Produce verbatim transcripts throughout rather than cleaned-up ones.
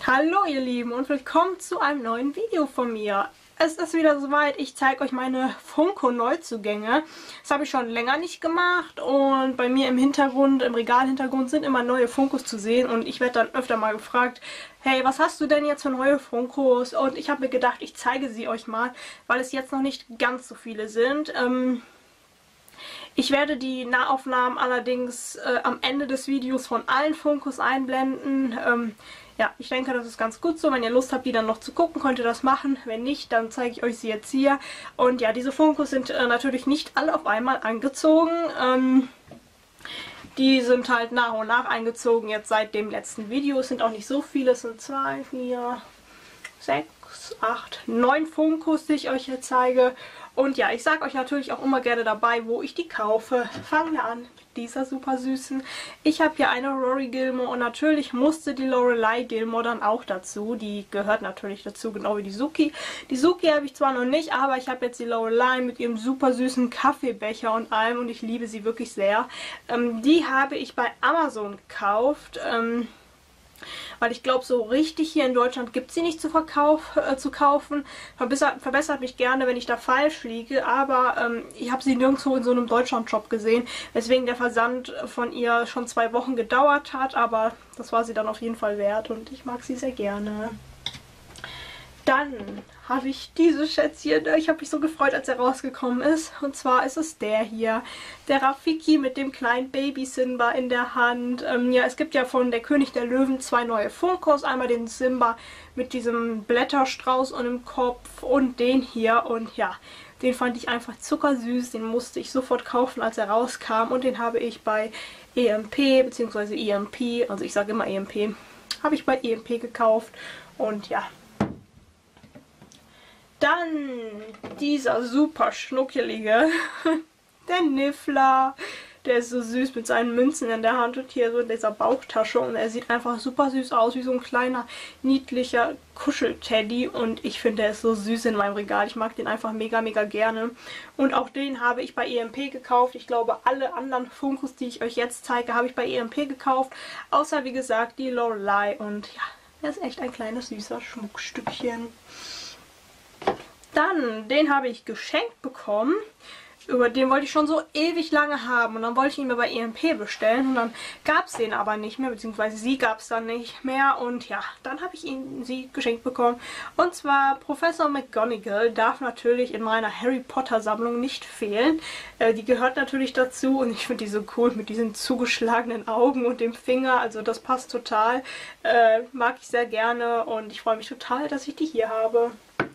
Hallo ihr Lieben und willkommen zu einem neuen Video von mir. Es ist wieder soweit, ich zeige euch meine Funko-Neuzugänge. Das habe ich schon länger nicht gemacht und bei mir im Hintergrund, im Regalhintergrund sind immer neue Funkos zu sehen und ich werde dann öfter mal gefragt, hey, was hast du denn jetzt für neue Funkos? Und ich habe mir gedacht, ich zeige sie euch mal, weil es jetzt noch nicht ganz so viele sind. Ähm, Ich werde die Nahaufnahmen allerdings äh, am Ende des Videos von allen Funkos einblenden. Ähm, ja, ich denke, das ist ganz gut so. Wenn ihr Lust habt, die dann noch zu gucken, könnt ihr das machen. Wenn nicht, dann zeige ich euch sie jetzt hier. Und ja, diese Funkos sind äh, natürlich nicht alle auf einmal angezogen. Ähm, die sind halt nach und nach eingezogen jetzt seit dem letzten Video. Es sind auch nicht so viele. Es sind zwei, vier, sechs, acht, neun Funkos, die ich euch hier zeige. Und ja, ich sage euch natürlich auch immer gerne dabei, wo ich die kaufe. Fangen wir an mit dieser super süßen. Ich habe hier eine Rory Gilmore und natürlich musste die Lorelei Gilmore dann auch dazu. Die gehört natürlich dazu, genau wie die Suki. Die Suki habe ich zwar noch nicht, aber ich habe jetzt die Lorelei mit ihrem super süßen Kaffeebecher und allem und ich liebe sie wirklich sehr. Ähm, die habe ich bei Amazon gekauft. Ähm, Weil ich glaube, so richtig hier in Deutschland gibt es sie nicht zu, Verkauf, äh, zu kaufen. Verbessert, verbessert mich gerne, wenn ich da falsch liege. Aber ähm, ich habe sie nirgendwo in so einem Deutschland-Shop gesehen. Weswegen der Versand von ihr schon zwei Wochen gedauert hat. Aber das war sie dann auf jeden Fall wert. Und ich mag sie sehr gerne. Dann habe ich dieses Schätzchen. Ich habe mich so gefreut, als er rausgekommen ist. Und zwar ist es der hier. Der Rafiki mit dem kleinen Baby Simba in der Hand. Ähm, ja, es gibt ja von der König der Löwen zwei neue Funkos. Einmal den Simba mit diesem Blätterstrauß und dem Kopf und den hier. Und ja, den fand ich einfach zuckersüß. Den musste ich sofort kaufen, als er rauskam. Und den habe ich bei E M P bzw. E M P, also ich sage immer E M P, habe ich bei E M P gekauft. Und ja, dann dieser super schnuckelige, der Niffler. Der ist so süß mit seinen Münzen in der Hand und hier so in dieser Bauchtasche. Und er sieht einfach super süß aus, wie so ein kleiner, niedlicher Kuschelteddy. Und ich finde, der ist so süß in meinem Regal. Ich mag den einfach mega, mega gerne. Und auch den habe ich bei E M P gekauft. Ich glaube, alle anderen Funkos, die ich euch jetzt zeige, habe ich bei E M P gekauft. Außer, wie gesagt, die Lorelei. Und ja, er ist echt ein kleines, süßer Schmuckstückchen. Dann, den habe ich geschenkt bekommen. Über den wollte ich schon so ewig lange haben. Und dann wollte ich ihn mir bei E M P bestellen. Und dann gab es den aber nicht mehr. Beziehungsweise sie gab es dann nicht mehr. Und ja, dann habe ich ihn sie geschenkt bekommen. Und zwar Professor McGonagall darf natürlich in meiner Harry Potter Sammlung nicht fehlen. Äh, die gehört natürlich dazu. Und ich finde die so cool mit diesen zugeschlagenen Augen und dem Finger. Also das passt total. Äh, mag ich sehr gerne. Und ich freue mich total, dass ich die hier habe.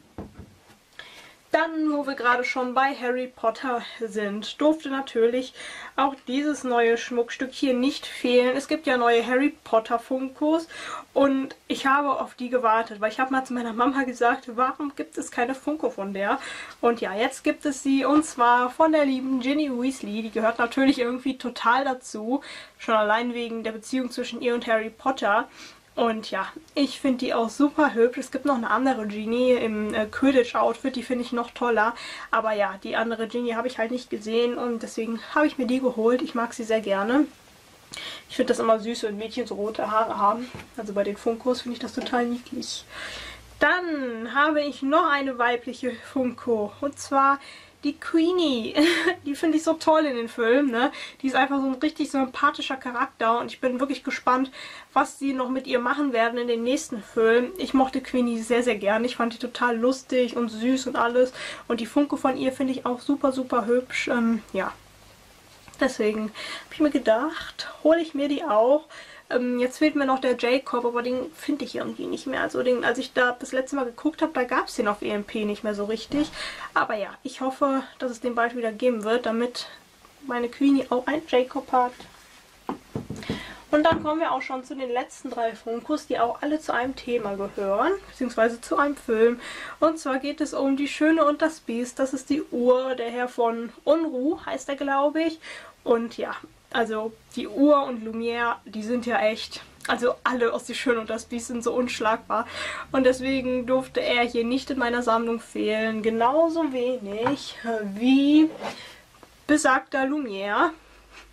Dann, wo wir gerade schon bei Harry Potter sind, durfte natürlich auch dieses neue Schmuckstück hier nicht fehlen. Es gibt ja neue Harry Potter Funkos und ich habe auf die gewartet, weil ich habe mal zu meiner Mama gesagt, warum gibt es keine Funko von der? Und ja, jetzt gibt es sie und zwar von der lieben Ginny Weasley. Die gehört natürlich irgendwie total dazu, schon allein wegen der Beziehung zwischen ihr und Harry Potter. Und ja, ich finde die auch super hübsch. Es gibt noch eine andere Ginny im äh, Quidditch-Outfit, die finde ich noch toller. Aber ja, die andere Ginny habe ich halt nicht gesehen und deswegen habe ich mir die geholt. Ich mag sie sehr gerne. Ich finde das immer süß, wenn Mädchen so rote Haare haben. Also bei den Funkos finde ich das total niedlich. Dann habe ich noch eine weibliche Funko und zwar die Queenie. Die finde ich so toll in den Filmen, ne? Die ist einfach so ein richtig sympathischer Charakter und ich bin wirklich gespannt, was sie noch mit ihr machen werden in den nächsten Filmen. Ich mochte Queenie sehr, sehr gern. Ich fand die total lustig und süß und alles. Und die Funko von ihr finde ich auch super, super hübsch. Ähm, ja. Deswegen habe ich mir gedacht, hole ich mir die auch. Ähm, jetzt fehlt mir noch der Jacob, aber den finde ich irgendwie nicht mehr. Also den, als ich da das letzte Mal geguckt habe, da gab es den auf E M P nicht mehr so richtig. Aber ja, ich hoffe, dass es den bald wieder geben wird, damit meine Queenie auch einen Jacob hat. Und dann kommen wir auch schon zu den letzten drei Funkos, die auch alle zu einem Thema gehören, beziehungsweise zu einem Film. Und zwar geht es um Die Schöne und das Biest. Das ist die Uhr, der Herr von Unruh heißt er, glaube ich. Und ja, also die Uhr und Lumière, die sind ja echt, also alle aus Die Schöne und das Biest sind so unschlagbar. Und deswegen durfte er hier nicht in meiner Sammlung fehlen. Genauso wenig wie besagter Lumière.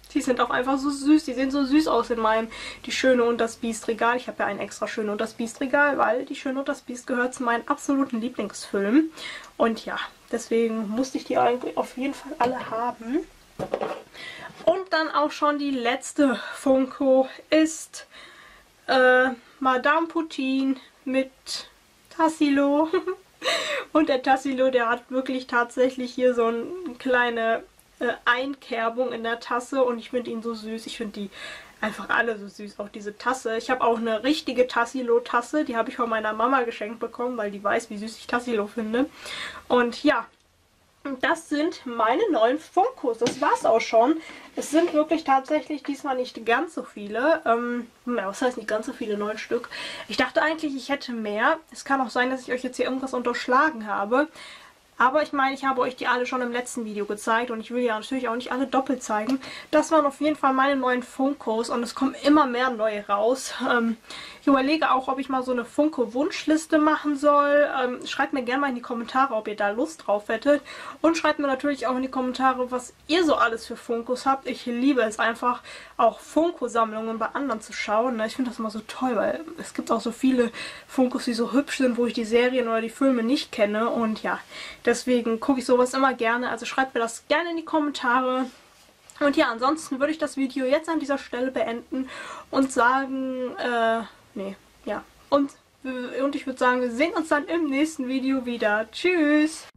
Die sind auch einfach so süß. Die sehen so süß aus in meinem Die Schöne und das Biest Regal. Ich habe ja ein extra Schöne und das Biest Regal, weil Die Schöne und das Biest gehört zu meinen absoluten Lieblingsfilmen. Und ja, deswegen musste ich die eigentlich auf jeden Fall alle haben. Und dann auch schon die letzte Funko ist äh, Madame Poutine mit Tassilo. Und der Tassilo, der hat wirklich tatsächlich hier so eine kleine äh, Einkerbung in der Tasse. Und ich finde ihn so süß. Ich finde die einfach alle so süß. Auch diese Tasse. Ich habe auch eine richtige Tassilo-Tasse. Die habe ich von meiner Mama geschenkt bekommen, weil die weiß, wie süß ich Tassilo finde. Und ja, das sind meine neuen Funkos. Das war's auch schon. Es sind wirklich tatsächlich diesmal nicht ganz so viele. Ähm, was heißt nicht ganz so viele? Neun Stück. Ich dachte eigentlich, ich hätte mehr. Es kann auch sein, dass ich euch jetzt hier irgendwas unterschlagen habe. Aber ich meine, ich habe euch die alle schon im letzten Video gezeigt und ich will ja natürlich auch nicht alle doppelt zeigen. Das waren auf jeden Fall meine neuen Funkos und es kommen immer mehr neue raus. Ähm, ich überlege auch, ob ich mal so eine Funko-Wunschliste machen soll. Ähm, schreibt mir gerne mal in die Kommentare, ob ihr da Lust drauf hättet. Und schreibt mir natürlich auch in die Kommentare, was ihr so alles für Funkos habt. Ich liebe es einfach, auch Funko-Sammlungen bei anderen zu schauen. Ich finde das immer so toll, weil es gibt auch so viele Funkos, die so hübsch sind, wo ich die Serien oder die Filme nicht kenne. Und ja, deswegen gucke ich sowas immer gerne. Also schreibt mir das gerne in die Kommentare. Und ja, ansonsten würde ich das Video jetzt an dieser Stelle beenden und sagen, äh, nee, ja. Und, und ich würde sagen, wir sehen uns dann im nächsten Video wieder. Tschüss!